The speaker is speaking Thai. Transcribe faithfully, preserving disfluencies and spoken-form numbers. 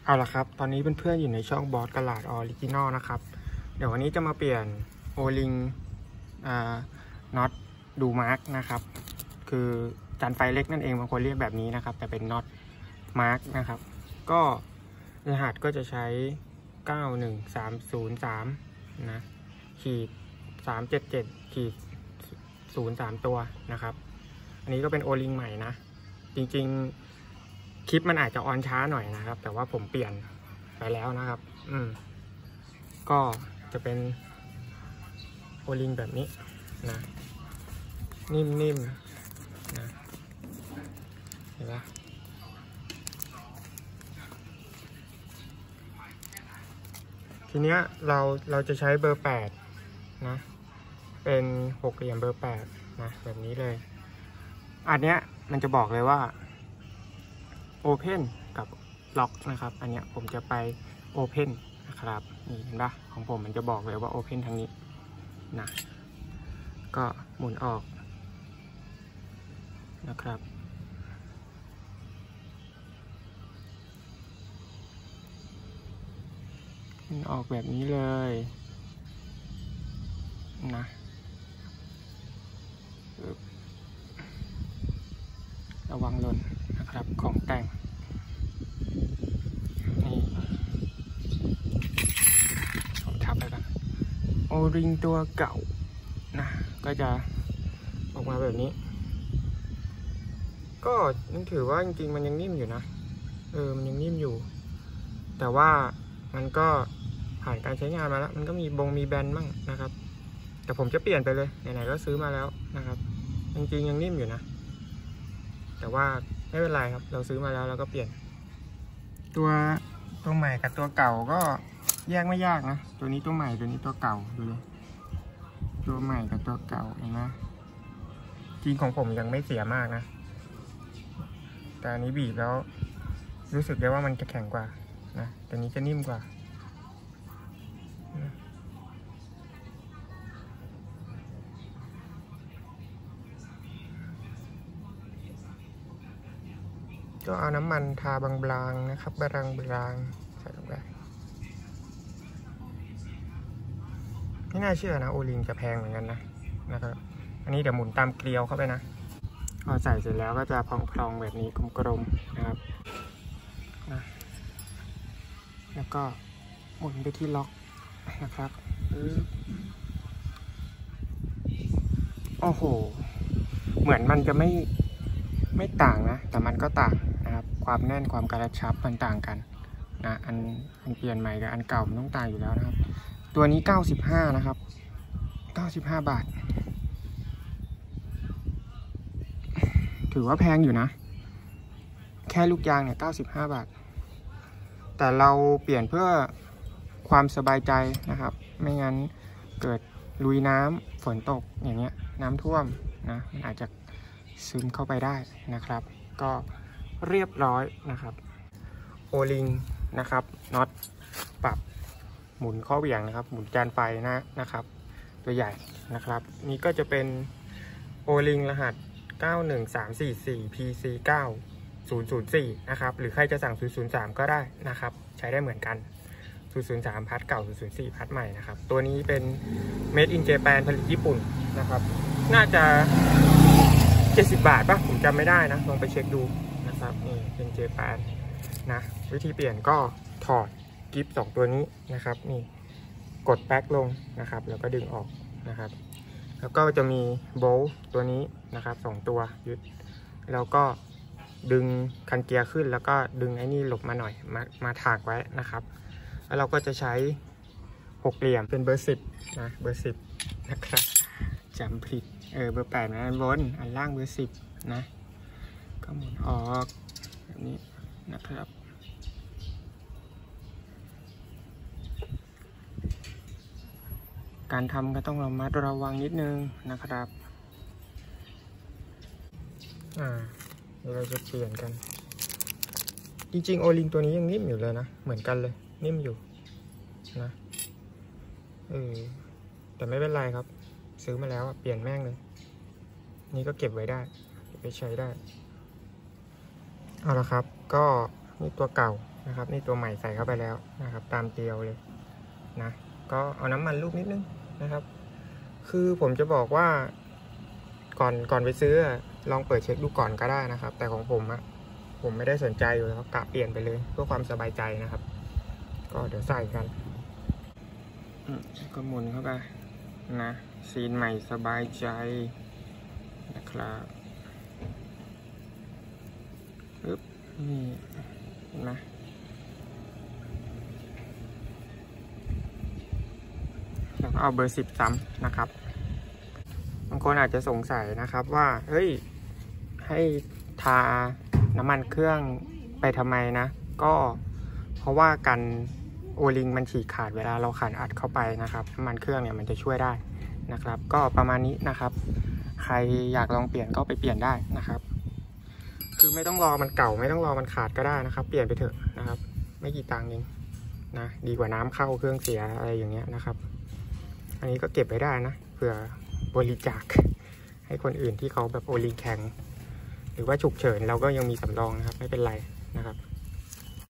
เอาละครับตอนนี้เพื่อนๆอยู่ในช่องบอสกระดาษออริจินอลนะครับเดี๋ยววันนี้จะมาเปลี่ยนโอลิงอ่าน็อตดูมาร์กนะครับคือจานไฟเล็กนั่นเองบางคนเรียกแบบนี้นะครับแต่เป็นน็อตมาร์กนะครับก็รหัสก็จะใช้เก้าหนึ่งสามศูนย์สามนะขีดสามเจ็ดเจ็ดขีดศูนย์สามตัวนะครับอันนี้ก็เป็นโอลิงใหม่นะจริงๆคลิปมันอาจจะออนช้าหน่อยนะครับแต่ว่าผมเปลี่ยนไปแล้วนะครับอืมก็จะเป็นโอลิงแบบนี้นะนิ่มๆนะเห็นไหมทีเนี้ยเราเราจะใช้เบอร์แปดนะเป็นหกเหลี่ยมเบอร์แปดนะแบบนี้เลยอันเนี้ยมันจะบอกเลยว่าOpen กับล็อกนะครับอันเนี้ยผมจะไป Open นะครับนี่เห็นปะของผมมันจะบอกเลยว่า Open ทางนี้นะก็หมุนออกนะครับหมุนออกแบบนี้เลยนะระวังหล่นนะครับของแต่งนี่ผมทับไปกันโอริงตัวเก่านะก็จะออกมาแบบนี้ก็ยังถือว่าจริงๆมันยังนิ่มอยู่นะเออมันยังนิ่มอยู่แต่ว่ามันก็ผ่านการใช้งานมาแล้วมันก็มีบงมีแบนมั่งนะครับแต่ผมจะเปลี่ยนไปเลยไหนๆก็ซื้อมาแล้วนะครับจริงๆยังนิ่มอยู่นะแต่ว่าไม่เป็นไรครับเราซื้อมาแล้วเราก็เปลี่ยนตัวตัวใหม่กับตัวเก่าก็แยกไม่ยากนะตัวนี้ตัวใหม่ตัวนี้ตัวเก่าดูเลยตัวใหม่กับตัวเก่าเห็นไหมจริงของผมยังไม่เสียมากนะแต่อันนี้บีบแล้วรู้สึกได้ว่ามันจะแข็งกว่านะตัวนี้จะนิ่มกว่าก็เอาน้ำมันทาบางๆนะครับบางๆใส่ลงไปไม่น่าเชื่อนะโอลิงจะแพงเหมือนกันนะนะครับอันนี้เดี๋ยวหมุนตามเกลียวเข้าไปนะพอใส่เสร็จแล้วก็จะพองๆแบบนี้กลมๆนะครับนะแล้วก็หมุนไปที่ล็อกนะครับโอ้โหเหมือนมันจะไม่ไม่ต่างนะแต่มันก็ต่างนะครับความแน่นความกระชับมันต่างกันนะอันอันเปลี่ยนใหม่กับอันเก่ามันต้องต่างอยู่แล้วนะครับตัวนี้เก้าสิบห้านะครับเก้าสิบห้าบาทถือว่าแพงอยู่นะแค่ลูกยางเนี่ยเก้าสิบห้าบาทแต่เราเปลี่ยนเพื่อความสบายใจนะครับไม่งั้นเกิดลุยน้ำฝนตกอย่างเงี้ยน้ำท่วมนะมันอาจจะซึมเข้าไปได้นะครับก็เรียบร้อยนะครับโอลิงนะครับน็อตปรับหมุนข้อเหวี่ยงนะครับหมุนจานไฟนะนะครับตัวใหญ่นะครับนี่ก็จะเป็นโอลิงรหัสเก้าหนึ่งสามสี่สี่ พี ซี เก้าศูนย์ศูนย์สี่ นะครับหรือใครจะสั่งศูนย์ศูนย์สามก็ได้นะครับใช้ได้เหมือนกันศูนย์ศูนย์สามพัดเก่าศูนย์ศูนย์สี่พัดใหม่นะครับตัวนี้เป็น Made in Japan ผลิตญี่ปุ่นนะครับน่าจะเจ็ดสิบบาทป่ะผมจำไม่ได้นะลองไปเช็คดูนะครับนี่เป็นเจแปนนะวิธีเปลี่ยนก็ถอดกิฟต์สองตัวนี้นะครับนี่กดแป๊กลงนะครับแล้วก็ดึงออกนะครับแล้วก็จะมีโบล์ตัวนี้นะครับสองตัวยึดแล้วก็ดึงคันเกียร์ขึ้นแล้วก็ดึงไอ้นี่หลบมาหน่อยมามาถากไว้นะครับแล้วเราก็จะใช้หกเหลี่ยมเป็นเบอร์สิบนะเบอร์สิบนะครับจำผิดเออเบอร์แปดนะอันบนอันล่างเบอร์สิบนะก็หมุนออกแบบนี้นะครับการทำก็ต้องระมัดระวังนิดนึงนะครับอ่าเดี๋ยวเราจะเปลี่ยนกันจริงๆโอลิงตัวนี้ยังนิ่มอยู่เลยนะเหมือนกันเลยนิ่มอยู่นะเออแต่ไม่เป็นไรครับซื้อมาแล้วเปลี่ยนแม่งเลยนี่ก็เก็บไว้ได้เก็บไปใช้ได้เอาละครับก็นี่ตัวเก่านะครับนี่ตัวใหม่ใส่เข้าไปแล้วนะครับตามเกลียวเลยนะก็เอาน้ำมันลูบนิดนึงนะครับคือผมจะบอกว่าก่อนก่อนไปซื้อลองเปิดเช็คดูก่อนก็ได้นะครับแต่ของผมอะผมไม่ได้สนใจอยู่แล้วกะเปลี่ยนไปเลยเพื่อความสบายใจนะครับก็เดี๋ยวใส่กันก็หมุนเข้าไปนะซีนใหม่สบายใจนะครับปึ๊บนี่เห็นไหมแล้วก็เอาเบอร์สิบซ้ำนะครับบางคนอาจจะสงสัยนะครับว่าเฮ้ยให้ทาน้ำมันเครื่องไปทำไมนะก็เพราะว่ากันโอลิงมันฉีกขาดเวลาเราขันอัดเข้าไปนะครับน้ำมันเครื่องเนี่ยมันจะช่วยได้นะครับก็ประมาณนี้นะครับใครอยากลองเปลี่ยนก็ไปเปลี่ยนได้นะครับคือไม่ต้องรอมันเก่าไม่ต้องรอมันขาดก็ได้นะครับเปลี่ยนไปเถอะนะครับไม่กี่ตังค์เองนะดีกว่าน้ำเข้าเครื่องเสียอะไรอย่างเงี้ยนะครับอันนี้ก็เก็บไว้ได้นะเผื่อบริจาคให้คนอื่นที่เขาแบบโอลิงแข็งหรือว่าฉุกเฉินเราก็ยังมีสำรองนะครับไม่เป็นไรนะครับ